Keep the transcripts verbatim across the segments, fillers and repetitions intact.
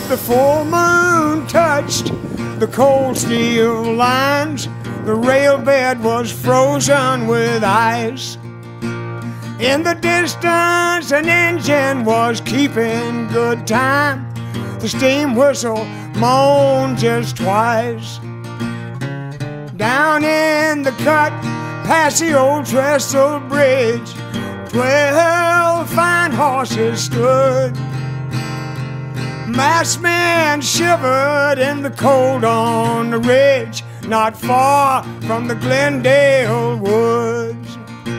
The full moon touched the cold steel lines. The rail bed was frozen with ice. In the distance, an engine was keeping good time. The steam whistle moaned just twice. Down in the cut, past the old trestle bridge, twelve fine horses stood. Masked men shivered in the cold on the ridge, not far from the Glendale woods.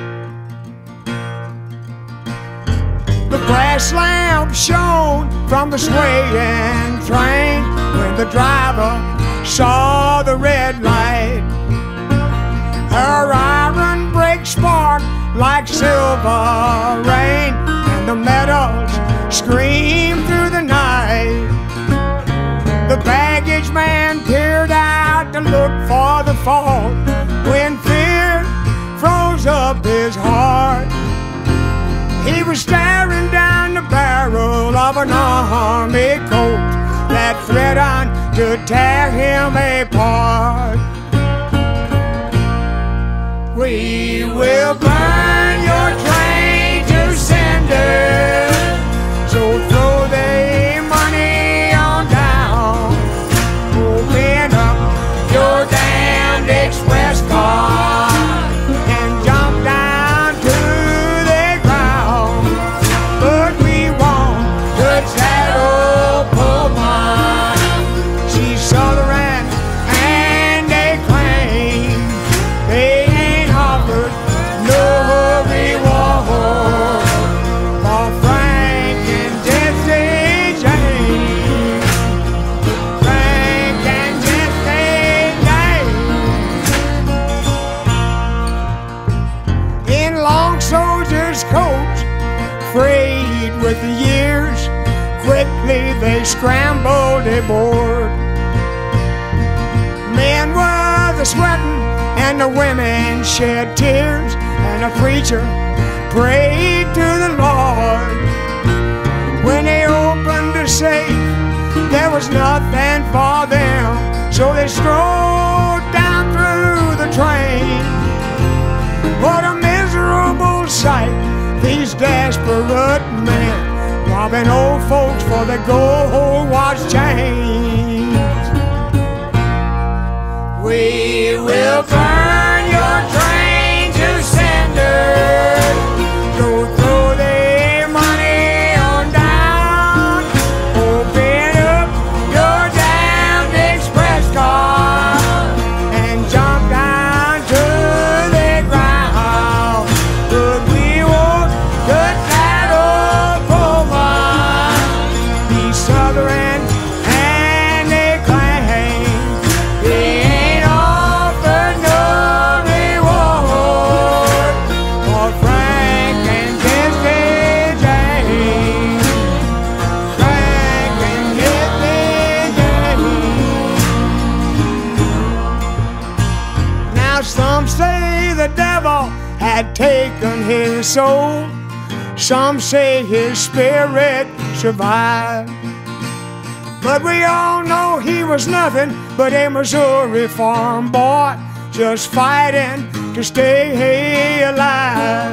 The brass lamp shone from the swaying train when the driver saw the red light. Her iron brakes sparked like silver rain, and the meadows screamed through the night. The baggage man peered out to look for the fault when fear froze up his heart. He was staring down the barrel of an army Colt that threatened to tear him apart. We will burn your train to cinder, so throw the money on down. Open up your damned express car and jump down to the ground. But we won't touch that old woman. She's Southern and they claim they ain't offered no reward for Frank and Jesse James. Frank and Jesse James. In long soldiers' coats, frayed with the years, quickly they scrambled aboard. Men were the sweating and the women shed tears, and the preacher prayed to the Lord. When they opened the safe, there was nothing for them, so they strolled down through the train. What a miserable sight, these desperate men robbing old folks for their gold watch chains. We will burn your train to cinder, so throw the money on down. Open up your damned express car and jump down to the ground. But we won't touch that old woman. He's Southern and they claim they ain't offered no reward for Frank and Jesse James. Frank and Jesse James. Now some say the devil had taken his soul, some say his spirit survived. But we all know he was nothing but a Missouri farm boy, just fighting to stay alive.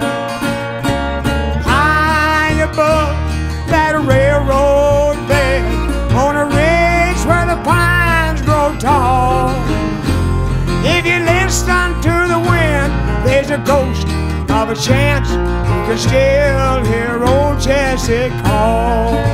High above that railroad bed, on a ridge where the pines grow tall, if you listen to the wind, there's a ghost of a chance you can still hear old Jesse call.